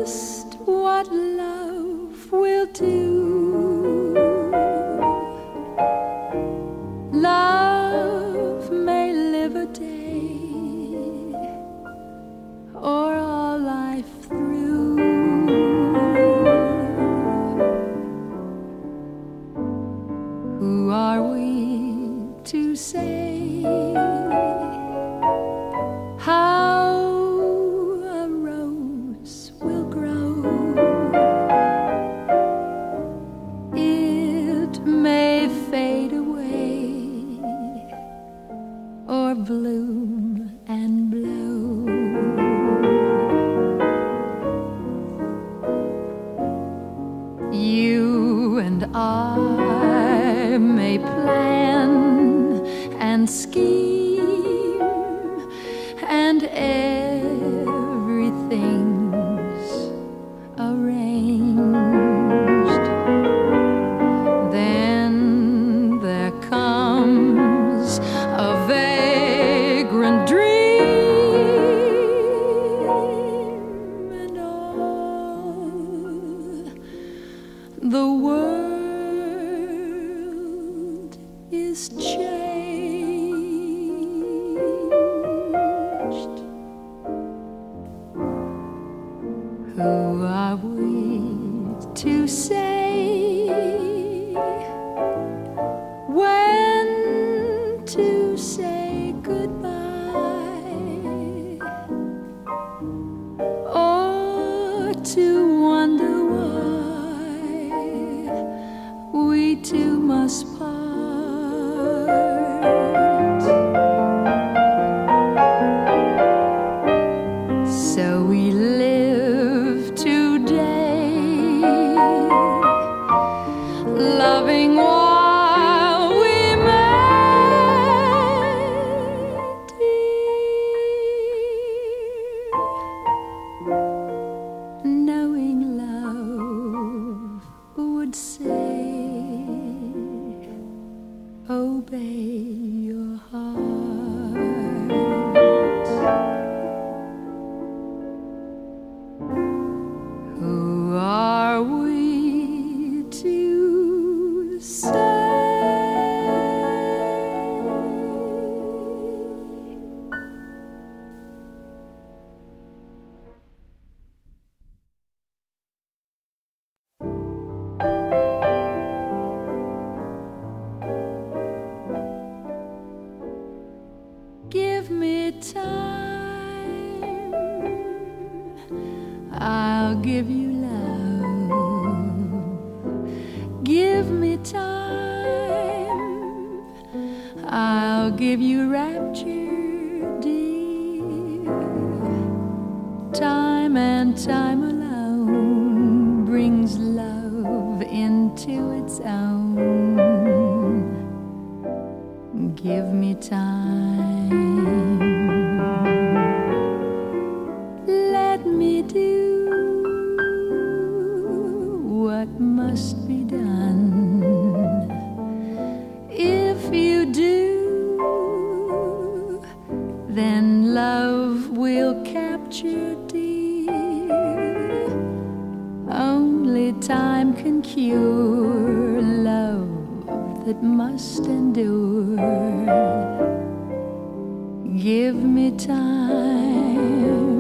just what love will do. Love may live a day or all life through. Who are we to say how a rose will grow? It may fade away or bloom and blow. You and I may plan and scheme, and everything's arranged. Then there comes a vagrant dream, and all the world is changed. Who are we to say when to say goodbye, or to wonder why we two must part? So we live today, loving while we may, dear, knowing love would say, obey your heart. Who are we to say give me time, I'll give you love. Give me time, I'll give you rapture, dear. Time and time alone brings love into its own. Give me time, let me do what must be done. If you do, then love will capture, dear. Only time can cure love that must endure. Give me time,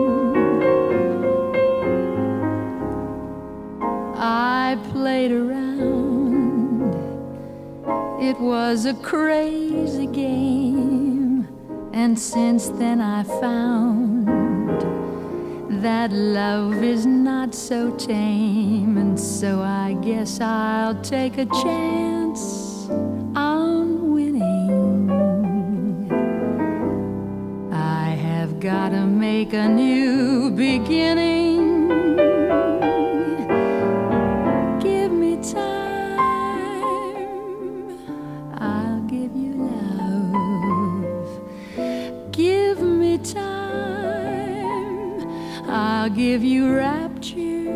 I played around, it was a crazy game, and since then I found that love is not so tame, and so I guess I'll take a chance on winning. I have gotta make a new beginning. Give me time, I'll give you love. Give me time, I'll give you rapture,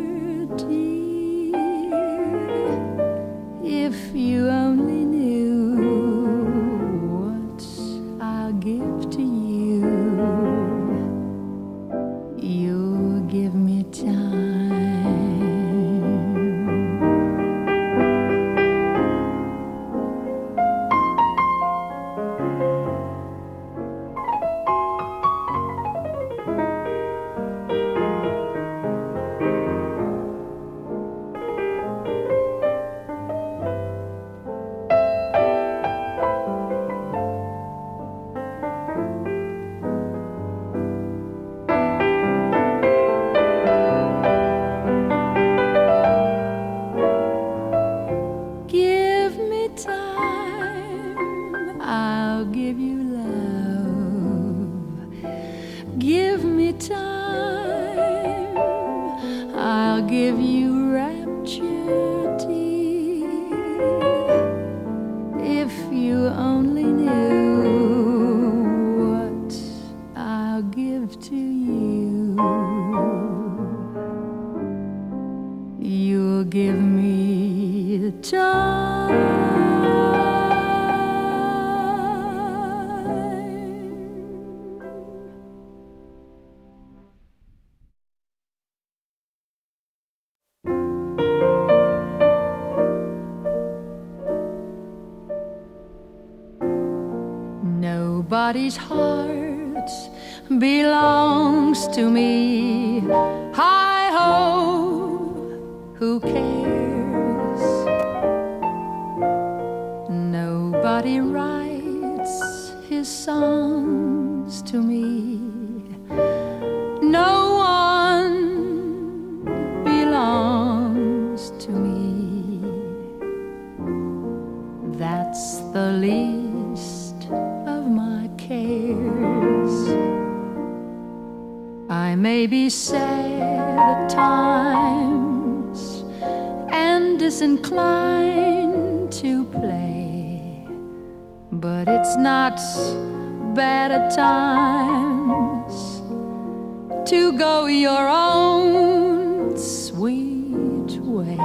dear. If you only knew what I'll give to you, you'll give me time. Give me time, I'll give you rapture, dear. If you only knew what I'll give to you, you'll give me time. Nobody's heart belongs to me. Hi-ho, who cares? Nobody writes his songs to me. No one belongs to me. That's the least of my cares. I may be sad at times and disinclined to play, but it's not bad at times to go your own sweet way.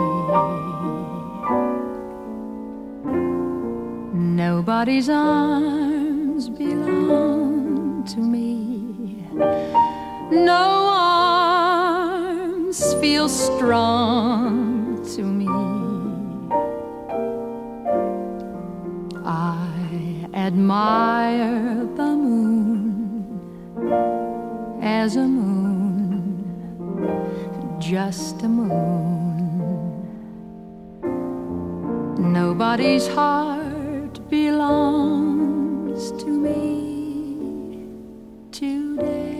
Nobody's arms belong to me. No arms feel strong to me. I admire the moon as a moon, just a moon. Nobody's heart belongs to me today.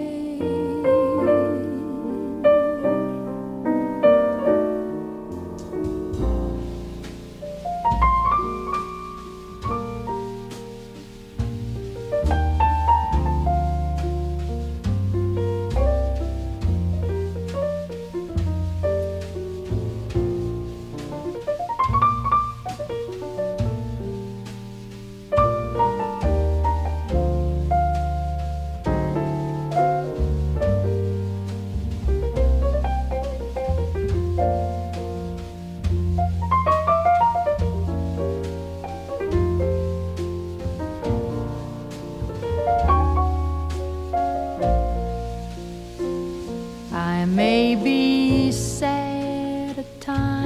I may be sad at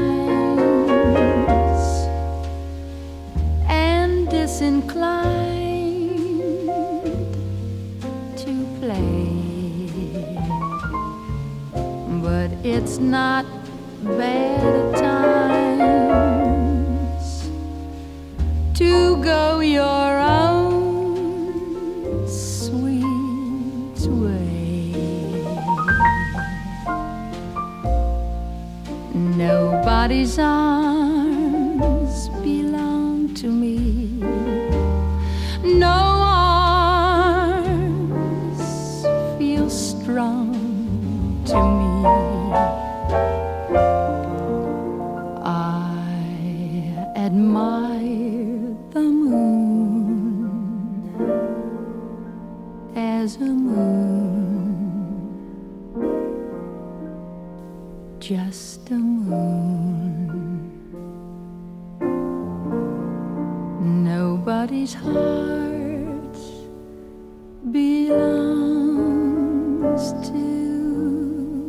times and disinclined to play, but it's not bad at times to go your own sweet way. Nobody's arms belong to me. No arms feel strong to me. I admire the moon as a moon, just a moon. Nobody's heart belongs to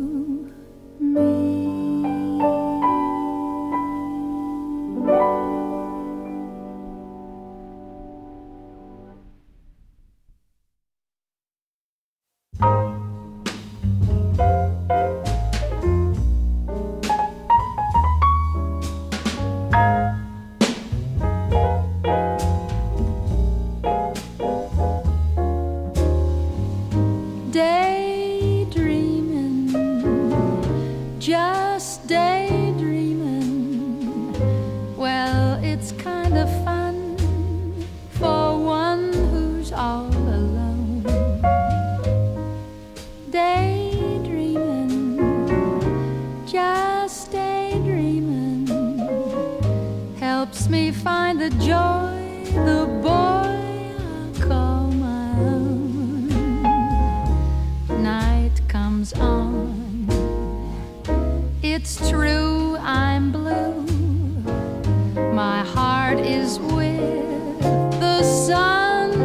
helps me find the joy, the boy I'll call my own. Night comes on, it's true I'm blue, my heart is with the sun.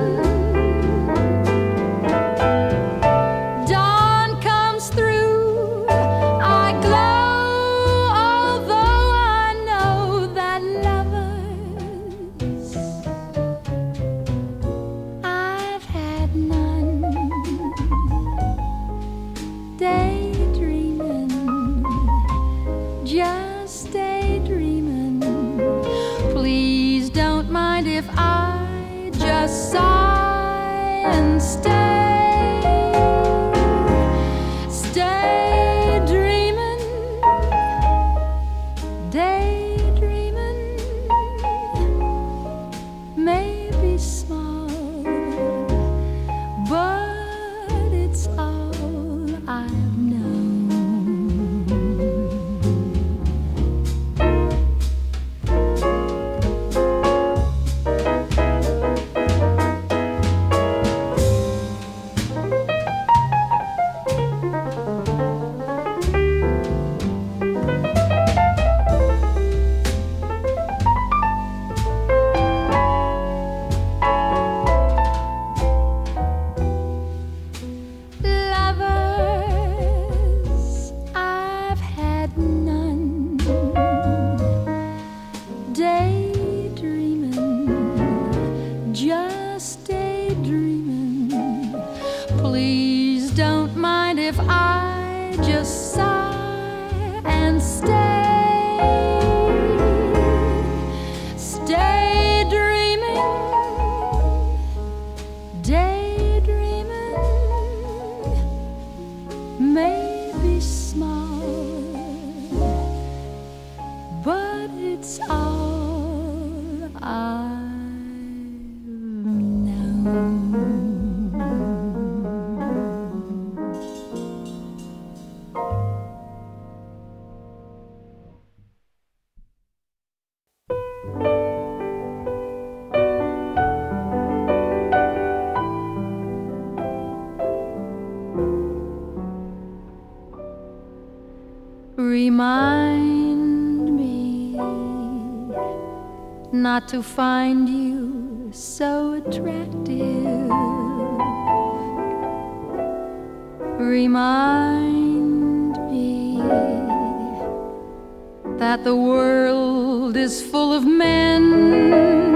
If I just sigh and stay dreaming, daydreaming, maybe small, but it's all I've known. Please don't mind if I just sigh and stay dreaming, daydreaming, maybe small, but it's all I've known. Remind me not to find you so attractive. Remind me that the world is full of men.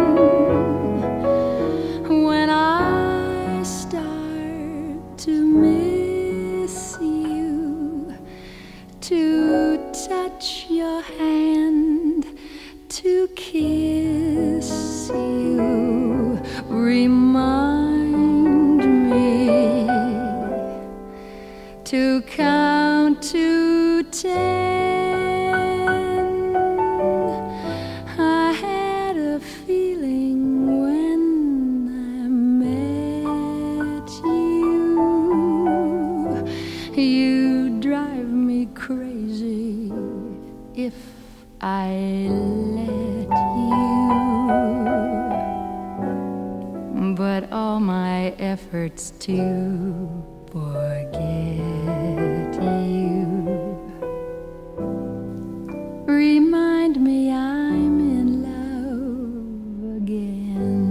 When I start to miss you, to touch your hand, to kiss you, remind me to count to 10. I had a feeling when I met you, you'd drive me crazy if I let you, but all my efforts to forget you remind me I'm in love again.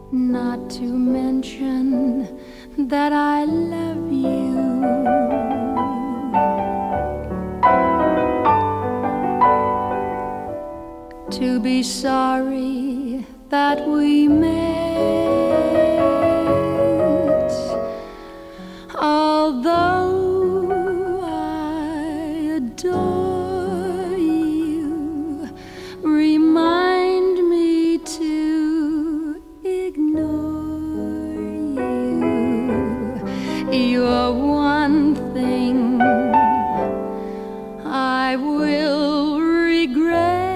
not to mention that I love you. To be sorry that we met, although I adore you, remind me to ignore you. You're one thing I will regret.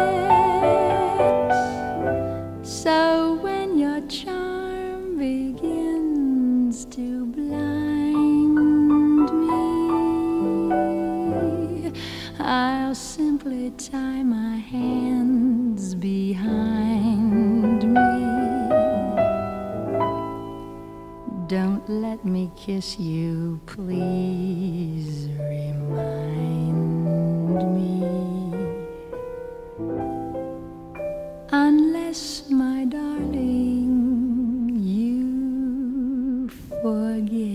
So when your charm begins to blind me, I'll simply tie my hands behind me. Don't let me kiss you, please remind me. Unless, my darling, you forget.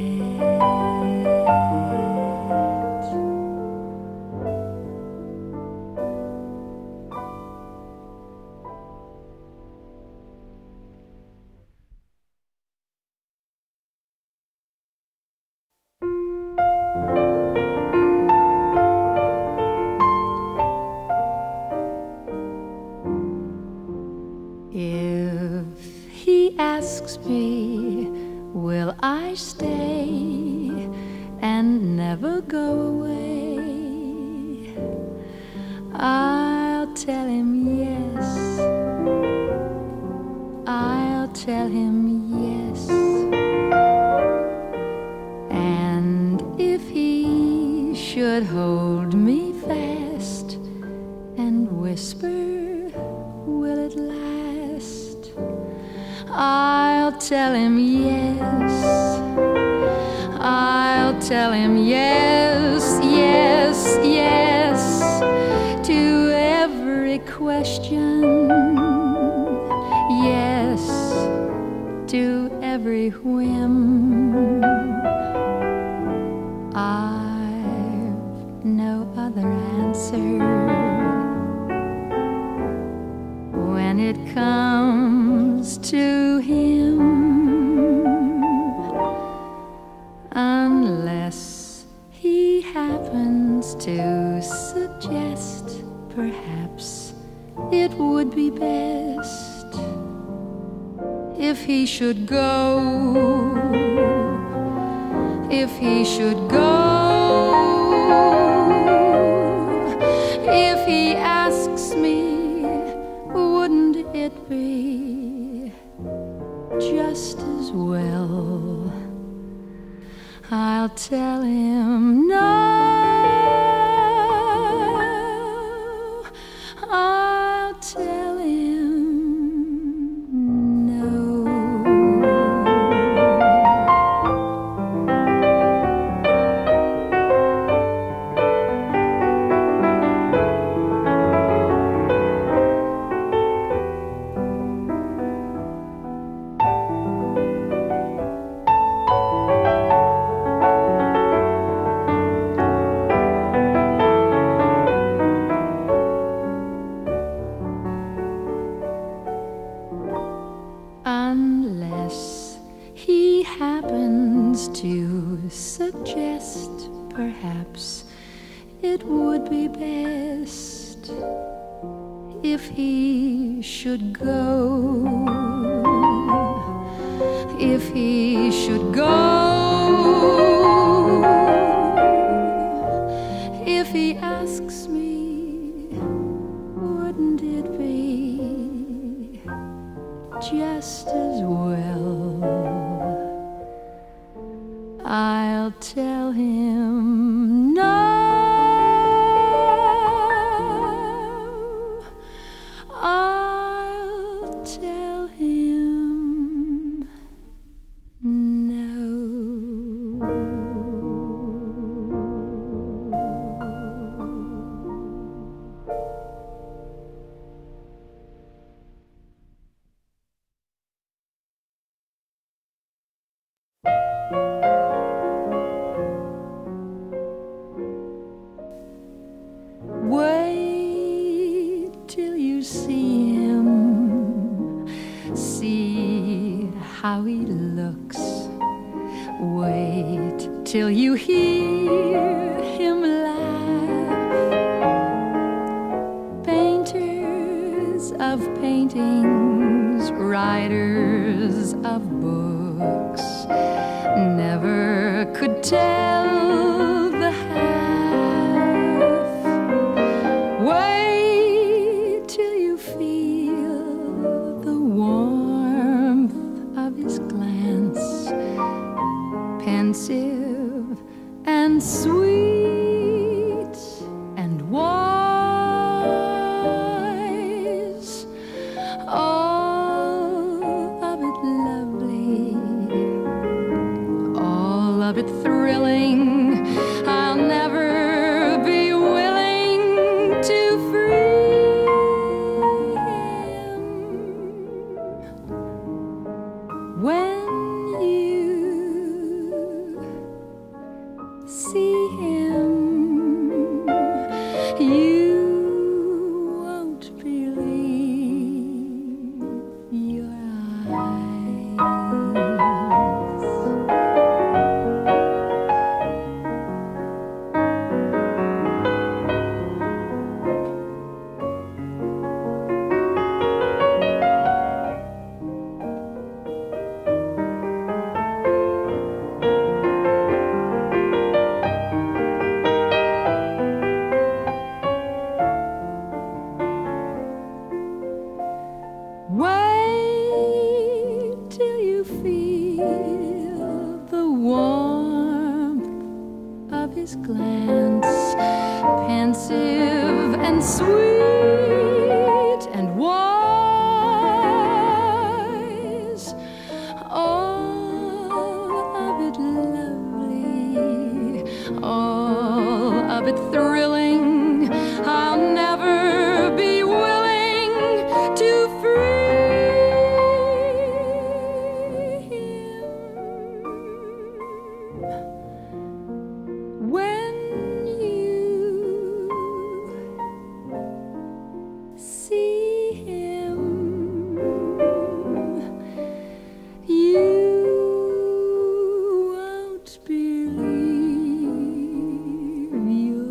If he asks me, will I stay and never go away, I'll tell him yes. I'll tell him yes. And if he should hold me fast and whisper, will it last? I'll tell him yes. I'll tell him yes, yes, yes to every question. Yes to every whim. I've no other answer when it comes to him, unless he happens to suggest perhaps it would be best if he should go, if he should go, if he asks me, wouldn't it be just as well? I'll tell him no. I'll tell him no. Unless he happens to suggest perhaps it would be best if he should go, if he should go, if he asks me, wouldn't it be just as well? I'll tell him no. I'll tell him no. see him, see how he looks. Wait till you hear him laugh. Painters of paintings, writers of books, never could tell the half. Wait till you feel the warmth of his glance, pensive and sweet and wise, all of it lovely, all of it thrilling. I'll never be willing to free him. When you see him, you won't believe your eyes. Wait till you feel the warmth of his glance, pensive and sweet and wise, all of it lovely, all of it thrilling. I'll never be willing to free him. When you see him, you won't believe your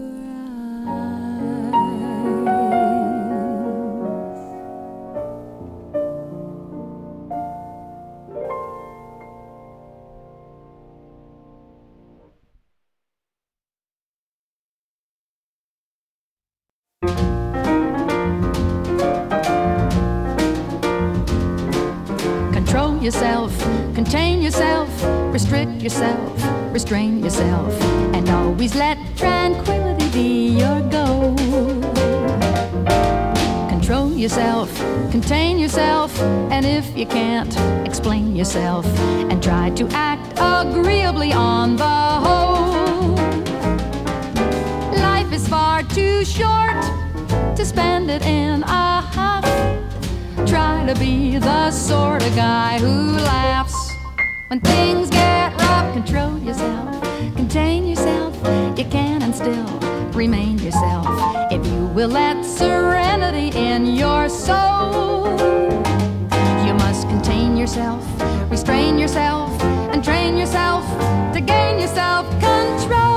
Control yourself, contain yourself, restrict yourself, restrain yourself, and always let tranquility be your goal. Control yourself, contain yourself, and if you can't, explain yourself, and try to act agreeably on the whole. Life is far too short to spend it in a huff. Try to be the sort of guy who laughs when things get rough. Control yourself, contain yourself. You can and still remain yourself if you will let serenity in your soul. You must contain yourself, restrain yourself, and train yourself to gain your self-control.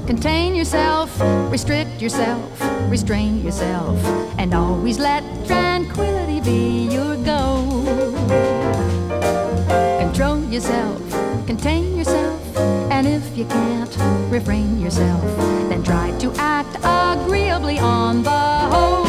contain yourself, restrict yourself, restrain yourself, and always let tranquility be your goal. Control yourself, contain yourself, and if you can't refrain yourself, then try to act agreeably on the whole.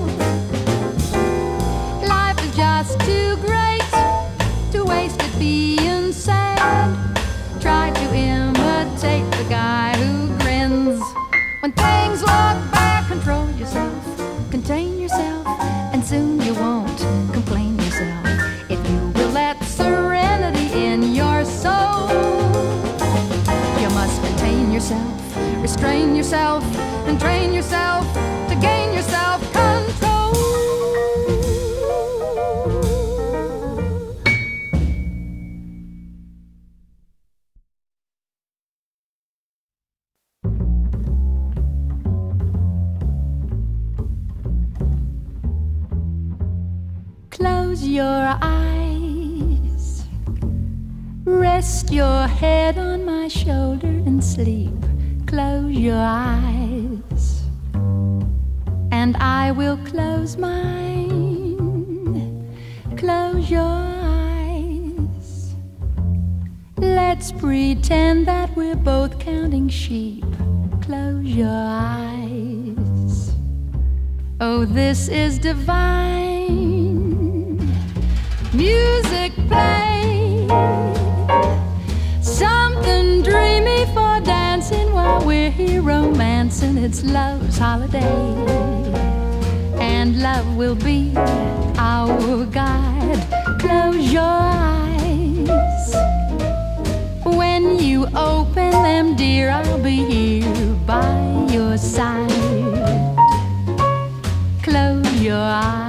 Life is just too great to waste it being sad. Try to imitate the guy who grins when things look bad. Control yourself, contain yourself, and soon you won't complain yourself if you will let serenity in your soul. You must contain yourself, restrain yourself, and train yourself to gain your self-control. Close your eyes, rest your head on my shoulder and sleep. Close your eyes, and I will close mine. Close your eyes. Let's pretend that we're both counting sheep. Close your eyes. Oh, this is divine. Music play, something dreamy for dancing while we're here romancing. It's love's holiday, and love will be our guide. Close your eyes. When you open them, dear, I'll be here by your side. Close your eyes.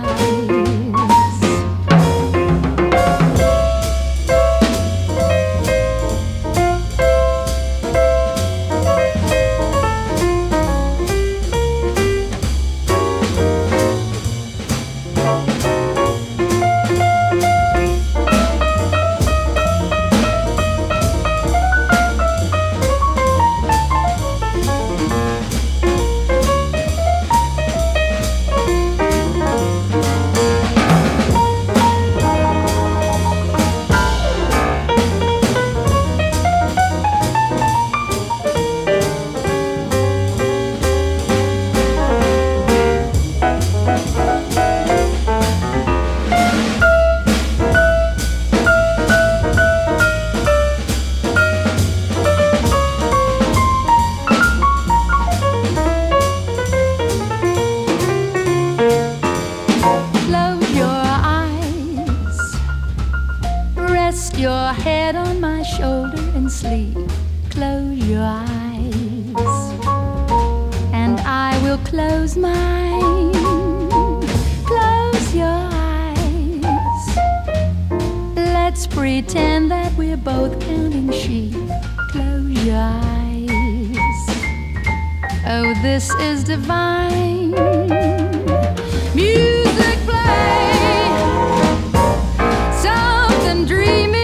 Your head on my shoulder and sleep. Close your eyes, and I will close mine. Close your eyes. Let's pretend that we're both counting sheep. Close your eyes. Oh, this is divine. Music play, something dreamy,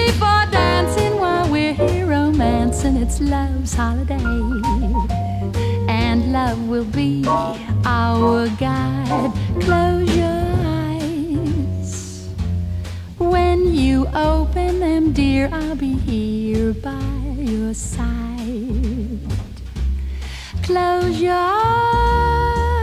and it's love's holiday, and love will be our guide. Close your eyes. When you open them, dear, I'll be here by your side. Close your eyes.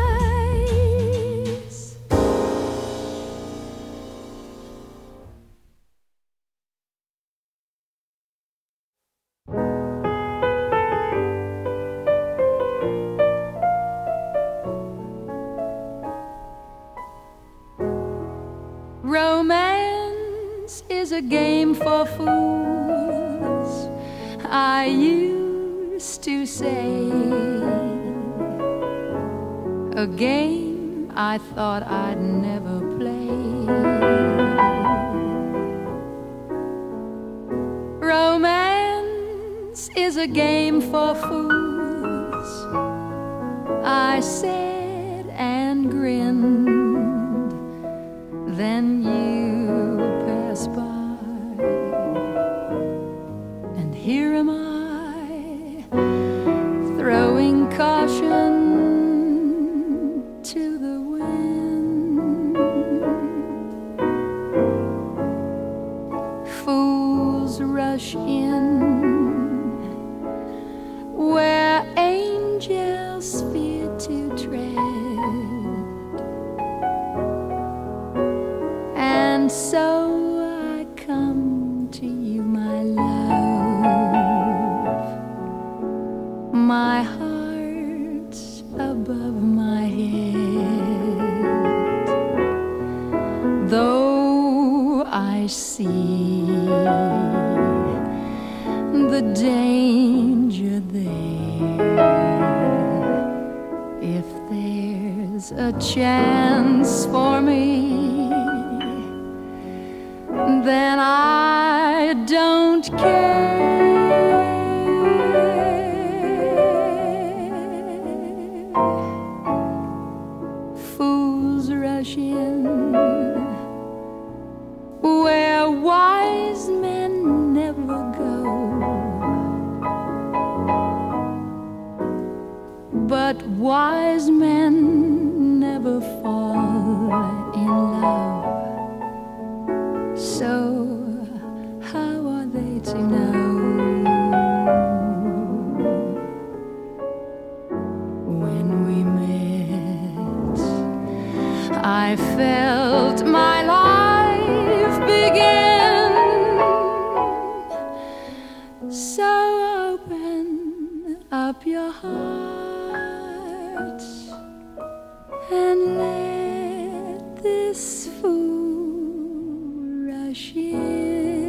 Romance is a game for fools, I used to say. A game I thought I'd never play. Romance is a game for fools, I said and grinned. Then you pass by, and here am I, throwing the wind. Fools rush in where angels fear to tread, and so I come to you, my love. My heart's above my head, though I see the danger there. If there's a chance for me, then I don't care. Fools rush in where wise men never go, but wise men never fall in love. So how are they to know? When we met, I felt my life begin. So open up your heart and let this fool rush in.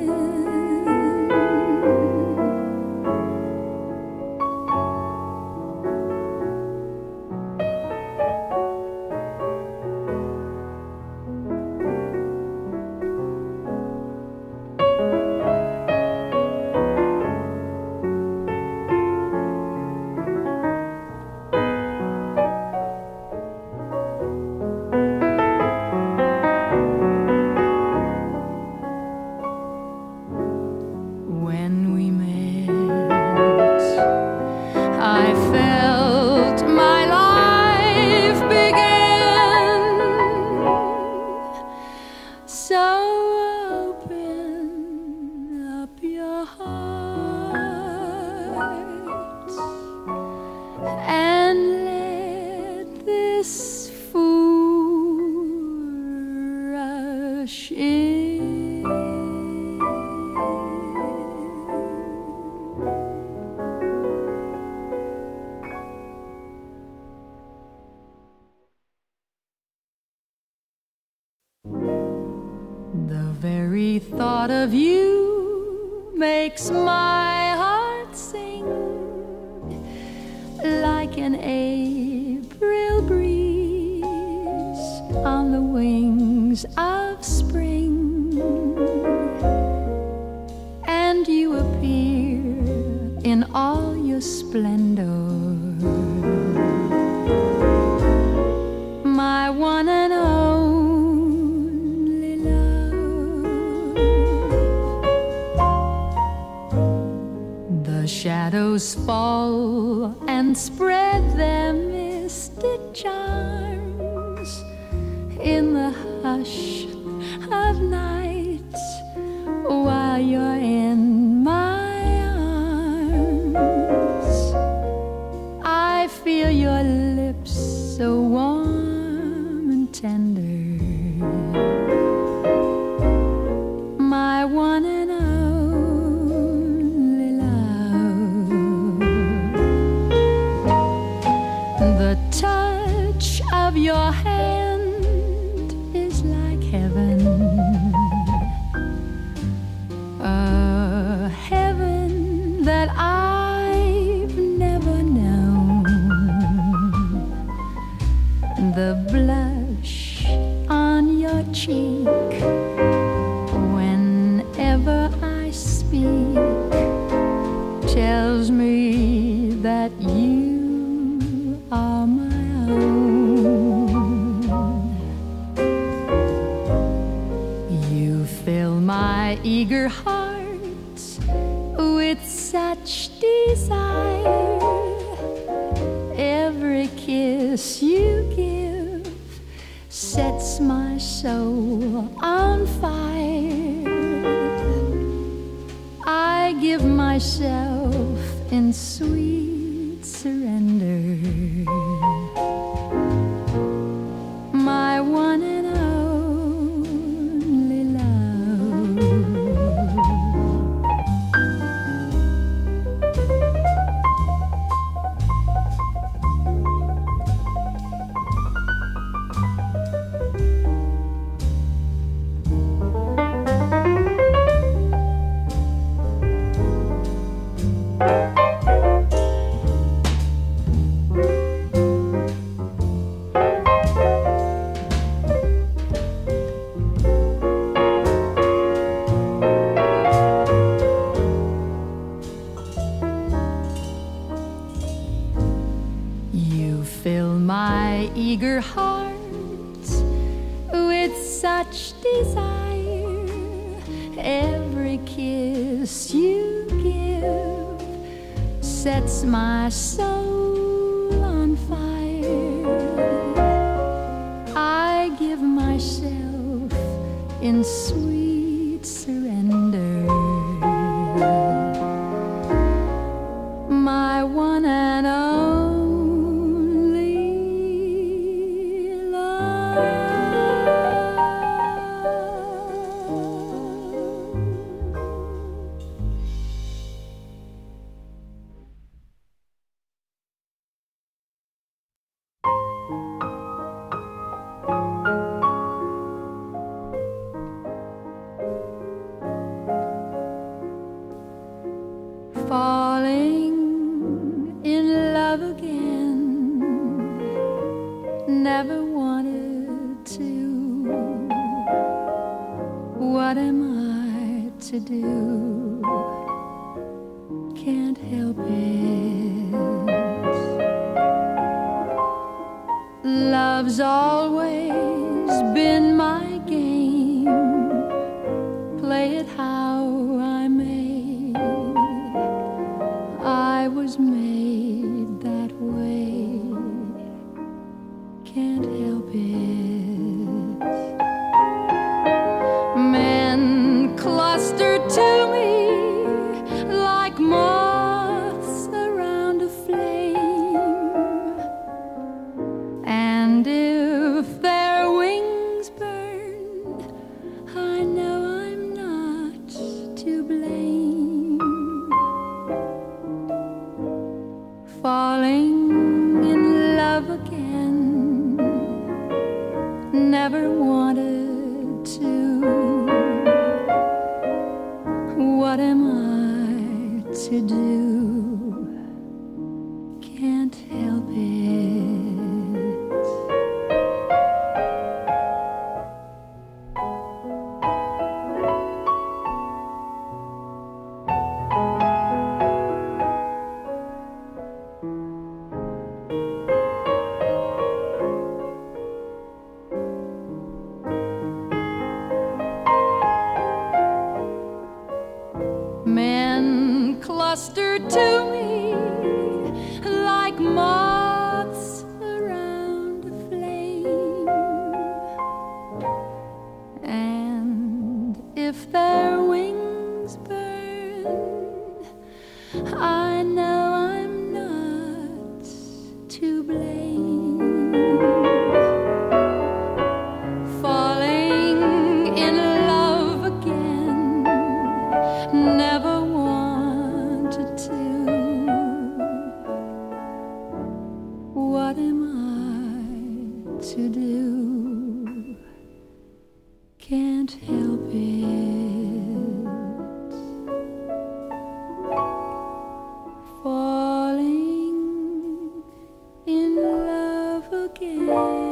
When we met, I felt my life begin. So open up your heart and let this fool rush in. The very thought of you makes my heart sing like an April breeze on the wings of spring. And you appear in all your splendor, my one and only love. The shadows fall and spread their mystic charms in the hush of night while you're in my arms. I feel your lips so warm and tender, my one and only love. The touch of your hand is like heaven, a heaven that I've never known. The blush on your cheek whenever I speak tells me that you are my own. You fill my eager heart with such desire. Every kiss you give sets my soul on fire. I give myself in sweet surrender, my one and only love. You fill my eager heart with such desire. Every kiss you give sets my soul on fire. I give myself in sweet surrender, my one and only love. Falling in love again, never wanted to. What am I to do? Can't help it. Love's always been my game. Play it how I may. I was made that way. Can't help it. Men cluster to me like moths around a flame, and if their wings burn, I know I'm not to blame. Falling in love again, never wanted to. What am I to do? Can't help it. Men cluster to me like moths around a flame, and if their wings burn, I know I'm not to blame. Falling in love again, never wanted to. What am I to do? Can't help it. Falling in love again.